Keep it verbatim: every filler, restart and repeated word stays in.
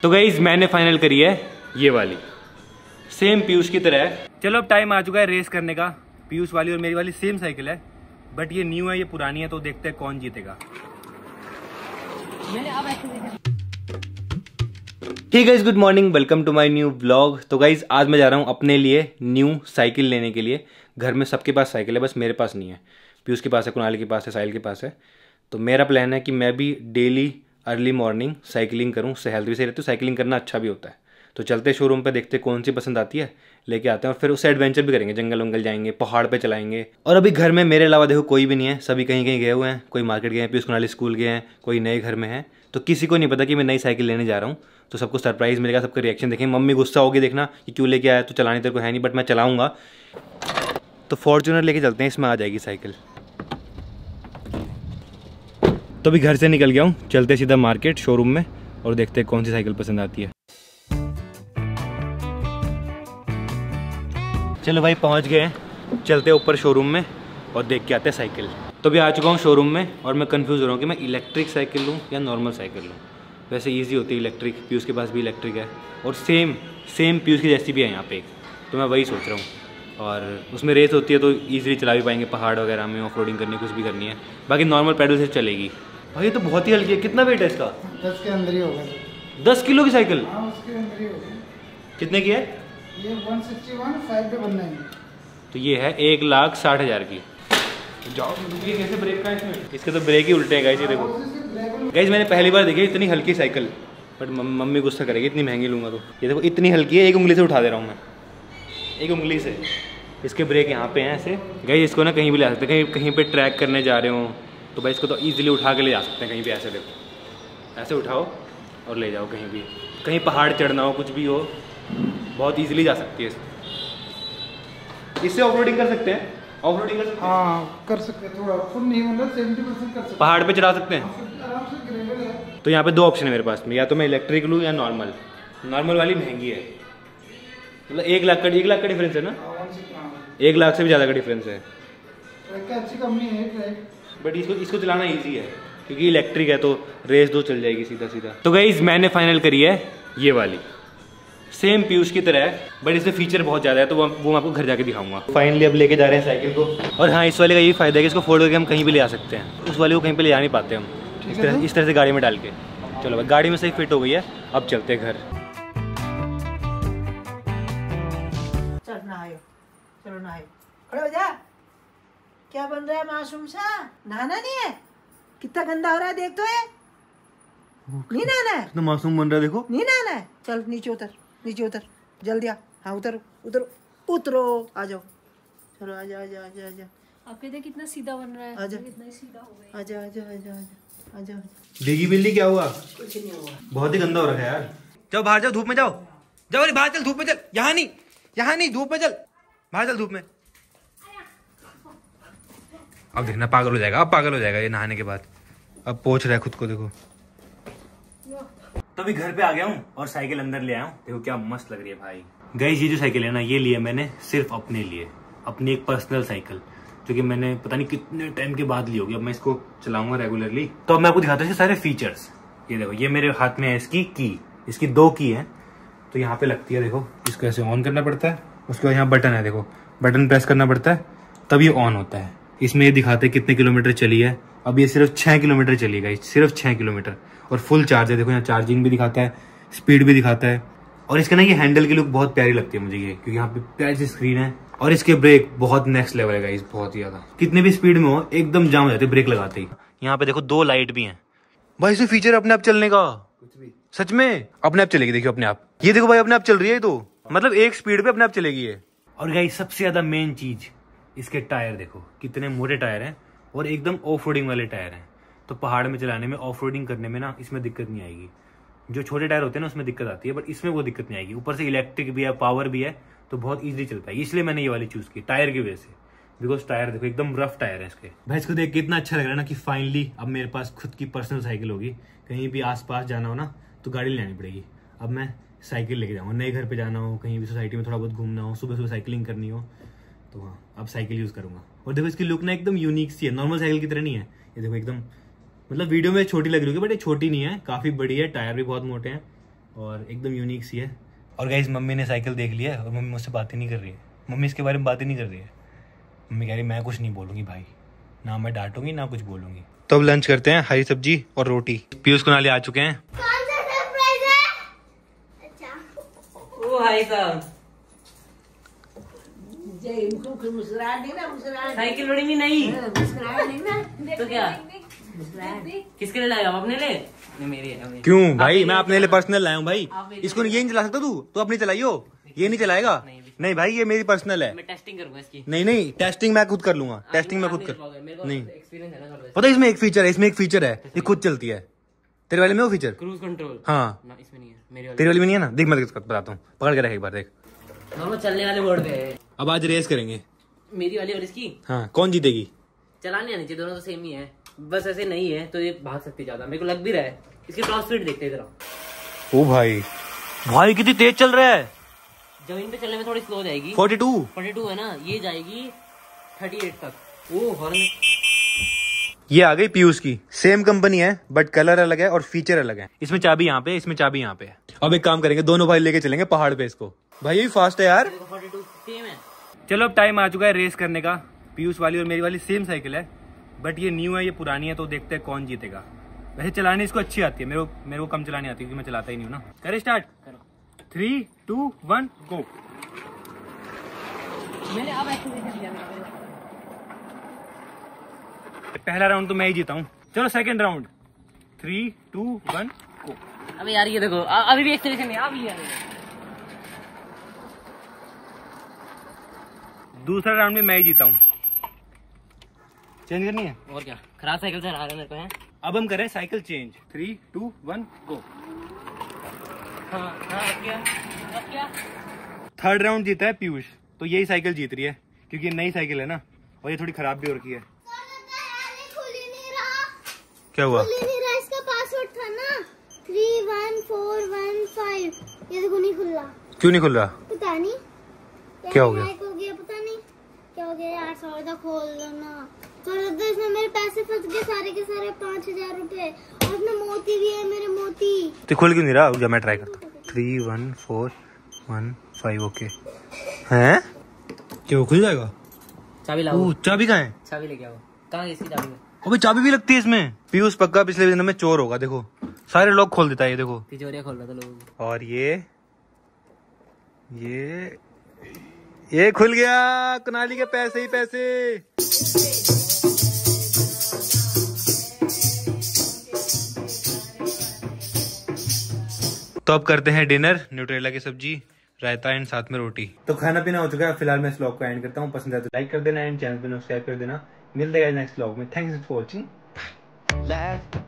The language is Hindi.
तो गाइस मैंने फाइनल करी है ये वाली, सेम पीयूष की तरह है। चलो अब टाइम आ चुका है रेस करने का। पीयूष वाली और मेरी वाली सेम साइकिल है, बट ये न्यू है ये पुरानी है, तो देखते हैं कौन जीतेगा। Hey guys good morning, welcome to my new vlog. तो गाइस आज मैं जा रहा हूँ अपने लिए न्यू साइकिल लेने के लिए। घर में सबके पास साइकिल है, बस मेरे पास नहीं है। पीयूष के पास है, कुणाल के पास है, साहिल के पास है। तो मेरा प्लान है कि मैं भी डेली अर्ली मॉर्निंग साइकिलिंग करूँ, उससे हेल्थ भी सही रहती है, साइकिलिंग करना अच्छा भी होता है। तो चलते शोरूम पे, देखते कौन सी पसंद आती है, लेके आते हैं और फिर उससे एडवेंचर भी करेंगे, जंगल वंगल जाएंगे, पहाड़ पे चलाएंगे। और अभी घर में मेरे अलावा देखो कोई भी नहीं है, सभी कहीं कहीं गए हुए हैं। कोई मार्केट गए हैं, पीयूष कुणाल स्कूल गए हैं, कोई नए घर में है। तो किसी को नहीं पता कि मैं नई साइकिल लेने जा रहा हूँ। तो सबको सरप्राइज़ मिलेगा, सबका रिएक्शन देखेंगे। मम्मी गुस्सा होगी देखना कि क्यों लेके आया, तो चलानी तेरे को है नहीं, बट मैं चलाऊँगा। तो फॉर्च्यूनर लेके चलते हैं, इसमें आ जाएगी साइकिल। तो अभी घर से निकल गया हूँ, चलते सीधा मार्केट शोरूम में और देखते हैं कौन सी साइकिल पसंद आती है। चलो भाई पहुँच गए हैं, चलते ऊपर शोरूम में और देख के आते हैं साइकिल। तो अभी आ चुका हूँ शोरूम में और मैं कंफ्यूज हो रहा हूँ कि मैं इलेक्ट्रिक साइकिल लूँ या नॉर्मल साइकिल लूँ। वैसे इजी होती है इलेक्ट्रिक, पीयूष के पास भी इलेक्ट्रिक है और सेम सेम पीयूष की जैसी भी है यहाँ पे एक। तो मैं वही सोच रहा हूँ, और उसमें रेस होती है तो ईजिली चला भी पाएंगे पहाड़ वगैरह में, ऑफ रोडिंग करनी, कुछ भी करनी है। बाकी नॉर्मल पेडल से चलेगी। भाई ये तो बहुत ही हल्की है। कितना वेट है इसका? दस के अंदर ही होगा। दस किलो की साइकिल? हाँ उसके अंदर ही होगा। कितने की है ये? वन सिक्सटी वन, फाइव पे बनना है। तो ये है एक लाख साठ हज़ार की। जाओ, ये कैसे ब्रेक का है इसमें? इसके तो ब्रेक ही उल्टे हैं गाइस, ये देखो गाइस। मैंने पहली बार देखी इतनी हल्की साइकिल, बट मम्मी गुस्सा करेगी इतनी महंगी लूँगा तो। ये देखो इतनी हल्की है, एक उंगली से उठा दे रहा हूँ मैं, एक उंगली से। इसके ब्रेक यहाँ पे हैं ऐसे गाइस। इसको ना कहीं भी ले सकते हैं, कहीं कहीं पे ट्रैक करने जा रहे हो तो भाई इसको तो ईजिली उठा के ले जा सकते हैं कहीं भी। ऐसे देखो, ऐसे उठाओ और ले जाओ कहीं भी, कहीं पहाड़ चढ़ना हो, कुछ भी हो, बहुत ईजिली जा सकती है। इससे ऑफ रोडिंग कर सकते हैं, ऑफ रोडिंग कर सकते हैं। हाँ कर सकते हैं, थोड़ा फुल नहीं मतलब सेवेंटी परसेंट कर सकते हैं, पहाड़ पे चला सकते हैं आराम से, ग्रेवल है। तो यहाँ पे दो ऑप्शन है मेरे पास में, या तो मैं इलेक्ट्रिक लूँ या नॉर्मल। नॉर्मल वाली महंगी है, मतलब एक लाख का एक लाख का डिफरेंस है ना, एक लाख से भी ज़्यादा का डिफरेंस है। अच्छी कंपनी है, बट इसको इसको चलाना इजी है क्योंकि इलेक्ट्रिक है, तो रेस दो चल जाएगी सीधा सीधा। तो गाइस मैंने फाइनल करी है ये वाली, सेम पीयूष की तरह है, बट इसमें फीचर बहुत ज़्यादा है, तो वो वो मैं आपको घर जाके दिखाऊंगा। फाइनली अब लेके जा रहे हैं साइकिल को। और हाँ, इस वाले का ये फायदा है कि इसको फोल्ड करके हम कहीं भी ले जा सकते हैं। उस वाले को कहीं पे ले जा नहीं पाते हम, इस तरह इस तरह से गाड़ी में डाल के। चलो भाई गाड़ी में सही फिट हो गई है, अब चलते हैं घर। चलो नहाओ, खड़े हो जा। क्या बन रहा है मासूम सा? नहाना नहीं है? कितना गंदा हो रहा है देख तो ये। नहीं नहाना है? कितना मासूम बन रहा है देखो। नहीं नहाना है? चल नीचे उतर, नीचे उतर जल्दी आ। हाँ उतर उतर उतरो, आ जाओ। चलो आ जाओ आ जाओ आ जाओ आ जाओ। आप कहते कितना सीधा बन रहा है, आ जाओ कितना सीधा हो गया। आ जाओ आ जाओ आ जाओ आ जाओ। भीगी बिल्ली क्या हुआ? कुछ नहीं हुआ, बहुत ही गंदा हो रखा है यार। जाओ बाहर जाओ, धूप में जाओ, जाओ अरे बाहर चल, धूप में चल। यहाँ नहीं, यहाँ नहीं, धूप में चल, बाहर चल धूप में। अब देखना पागल हो जाएगा, अब पागल हो जाएगा ये नहाने के बाद। अब पोंछ रहा है खुद को, देखो। तो अभी घर पे आ गया हूँ और साइकिल अंदर ले आया हूँ। देखो क्या मस्त लग रही है भाई। गाइस ये जो साइकिल है ना, ये लिया मैंने सिर्फ अपने लिए, अपनी एक पर्सनल साइकिल, जो कि मैंने पता नहीं कितने टाइम के बाद ली होगी। अब मैं इसको चलाऊंगा रेगुलरली। तो अब मैं आपको दिखाता हूँ इसके सारे फीचर्स। ये देखो, ये मेरे हाथ में है इसकी की, इसकी दो की है, तो यहाँ पे लगती है। देखो इसको ऐसे ऑन करना पड़ता है, उसके बाद यहाँ बटन है, देखो बटन प्रेस करना पड़ता है तब ये ऑन होता है। इसमें ये दिखाते हैं कितने किलोमीटर चली है। अब ये सिर्फ छः किलोमीटर चली गई, सिर्फ छः किलोमीटर, और फुल चार्ज है। देखो यहाँ चार्जिंग भी दिखाता है, स्पीड भी दिखाता है। और इसके ना ये हैंडल की लुक बहुत प्यारी लगती है मुझे ये, क्योंकि यहाँ पे प्यारी सी स्क्रीन है। और इसके ब्रेक बहुत नेक्स्ट लेवल है गाइस, बहुत ही ज्यादा। कितने भी स्पीड में हो एकदम जाम हो जाते ब्रेक लगाते ही। यहाँ पे देखो दो लाइट भी हैं भाई, इसमें फीचर अपने आप चलने का, कुछ भी सच में अपने आप चलेगी। देखियो अपने आप, ये देखो भाई अपने आप चल रही है, तो मतलब एक स्पीड पे अपने आप चलेगी ये। और गाइस सबसे ज्यादा मेन चीज, इसके टायर देखो कितने मोटे टायर हैं और एकदम ऑफ रोडिंग वाले टायर हैं। तो पहाड़ में चलाने में, ऑफ रोडिंग करने में ना इसमें दिक्कत नहीं आएगी। जो छोटे टायर होते हैं ना उसमें दिक्कत आती है, बट इसमें वो दिक्कत नहीं आएगी। ऊपर से इलेक्ट्रिक भी है, पावर भी है, तो बहुत ईजिली चलता है। इसलिए मैंने ये वाली चूज की टायर की वजह से, बिकॉज टायर देखो एकदम रफ टायर है इसके। भाई इसको देख के इतना अच्छा लग रहा है ना कि फाइनली अब मेरे पास खुद की पर्सनल साइकिल होगी। कहीं भी आस पास जाना हो ना तो गाड़ी लेनी पड़ेगी। अब मैं साइकिल लेके जाऊँगा, नए घर पे जाना हो, कहीं भी सोसाइटी में थोड़ा बहुत घूमना हो, सुबह सुबह साइकिलिंग करनी हो, तो हाँ अब साइकिल यूज़ करूँगा। और देखो इसकी लुक ना एकदम यूनिक सी है, नॉर्मल साइकिल की तरह नहीं है। ये देखो एकदम, मतलब वीडियो में छोटी लग रही होगी बट ये छोटी नहीं है, काफ़ी बड़ी है। टायर भी बहुत मोटे हैं, और एकदम यूनिक सी है। और गाइस मम्मी ने साइकिल देख लिया है और मम्मी मुझसे बात ही नहीं कर रही है। मम्मी इसके बारे में बात ही नहीं कर रही है। मम्मी कह रही मैं कुछ नहीं बोलूँगी भाई, ना मैं डांटूंगी ना कुछ बोलूँगी। तो अब लंच करते हैं, हरी सब्जी और रोटी। पीयूष कुनाली आ चुके हैं। कौन सा सरप्राइज है? अच्छा ओ भाई साहब, जय मुख मुस्कुरा देना, मुस्कुरा साइकिल उड़ेंगी नहीं मुस्कुरा देना। तो क्या किसके लिए लाया? अपने लिए? नहीं मेरी है मेरी। क्यों भाई, मैं अपने लिए पर्सनल लाया हूँ भाई। इसको ये नहीं चला सकता तू, तू अपनी चलाइयो, ये नहीं चलाएगा। नहीं भाई ये मेरी पर्सनल है। मैं टेस्टिंग करूंगा इसकी। नहीं नहीं टेस्टिंग मैं खुद कर लूंगा, टेस्टिंग मैं खुद कर। नहीं एक्सपीरियंस है ना थोड़ा। पता है इसमें एक फीचर है, इसमें एक फीचर है, ये खुद चलती है। तेरे वाले में वो फीचर? Cruise control. हाँ ना इसमें नहीं है, मेरे वाले। तेरे वाले में नहीं है ना? देख मैं बताता हूँ, पकड़ के रख एक बार देख। दोनों चलने वाले बोर्ड पे। अब आज रेस करेंगे। मेरी वाली और इसकी हाँ कौन जीतेगी? चलाने आनी चाहिए, दोनों तो सेम ही है, बस ऐसे नहीं है तो ये भाग सकती ज्यादा, मेरे को लग भी रहा है। इसके टॉप स्पीड देखते हैं जरा। ओ भाई भाई कितनी तेज चल रहा है। जमीन पे चलने में थोड़ी स्लो हो जाएगी। फोर्टी टू फोर्टी टू है ना, ये जाएगी थर्टी एट तक। Oh horn. ये आ गई पीयूष की, सेम कंपनी है बट कलर अलग है और फीचर अलग है। इसमें चाबी यहाँ पे, इसमें चाबी यहाँ पे है। अब एक काम करेंगे, दोनों भाई लेके चलेंगे पहाड़ पे इसको। भाई ये फास्ट है यार। फोर्टी टू सेम है। चलो अब टाइम आ चुका है रेस करने का। पीयूष वाली और मेरी वाली सेम साइकिल है बट ये न्यू है, ये पुरानी है, तो देखते हैं कौन जीतेगा। वैसे चलाने इसको अच्छी आती है, मेरे को मेरे को कम चलानी आती है क्योंकि मैं चलाता ही नहीं हूँ ना। करे start. Three two one go. मैंने अब एक्सीलेरेशन दिया मेरा। पहला राउंड तो मैं ही जीता हूँ। चलो second round. Three two one go. अबे यार ये देखो, अ- अभी भी एक्सीलेरेशन नहीं, अभी यार। दूसरा राउंड में मैं ही जीता हूँ। चेंज करनी है और क्या, खराब साइकिल से हरा रहा है मेरे को है। अब हम करें cycle change. Three two one go. हाँ हाँ अब क्या, अब क्या? थर्ड राउंड जीता है पीयूष, तो यही साइकिल जीत रही है क्योंकि नई साइकिल है ना और ये थोड़ी खराब भी हो रखी है। खुल ही नहीं रहा। क्या हुआ? खुल ही नहीं रहा, इसका पासवर्ड था ना three one four one five. ये देखो नहीं खुल रहा। क्यों नहीं खुल रहा? पता नहीं क्या हो गया? हैक हो गया, पता नहीं क्या हो गया यार। सौदा खोल लो ना। तो इसमें मेरे पैसे फंस गए सारे के सारे, पाँच हजार रूपए। और इसमें मोती भी है, मेरे मोती। तो खुल क्यों नहीं रहा? जब मैं ट्राई करता हूँ। Three one four one five okay हैं। क्यों खुल जाएगा? चाबी लाओ। चाबी कहाँ है? चाबी लेके आओ। कहाँ है इसकी चाबी? अबे चाबी भी लगती है इसमें। पीयूष पक्का पिछले दिन में चोर होगा, देखो सारे लोग खोल देता है ये देखो। तिजोरिया खोल रहा था लोगों को। और ये ये ये खुल गया। कुनाली के पैसे ही पैसे। तो अब करते हैं डिनर। न्यूट्रेला की सब्जी, रायता एंड साथ में रोटी। तो खाना पीना हो चुका है। फिलहाल मैं इस व्लॉग को एंड करता हूँ। पसंद आए तो लाइक कर देना एंड चैनल पे सब्सक्राइब कर देना। मिलते हैं नेक्स्ट व्लॉग में। Thanks for watching.